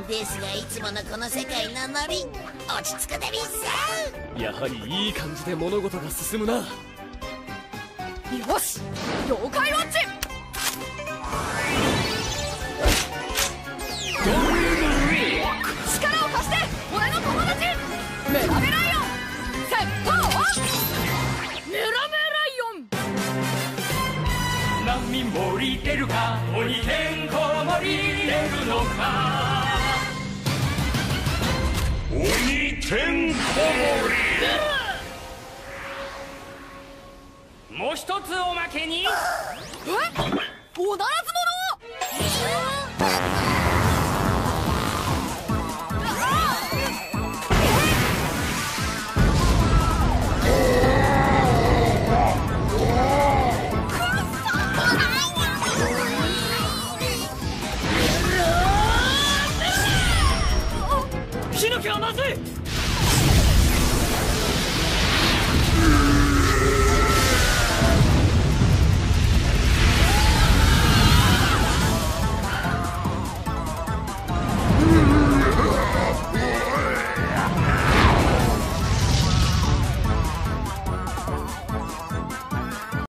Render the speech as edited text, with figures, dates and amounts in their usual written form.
ですがいつものこの世界のノリ落ち着くでびっす。 やはりいい感じで物事が進むな。よし、了解ウォッチ。力を貸して俺の友達。メラメライオンセットオン。メラメライオン。 波盛り出るか鬼てんこ盛り出るのか。鬼てんこ盛り。もう一つおまけに。 おならず者。 火の気はまずい。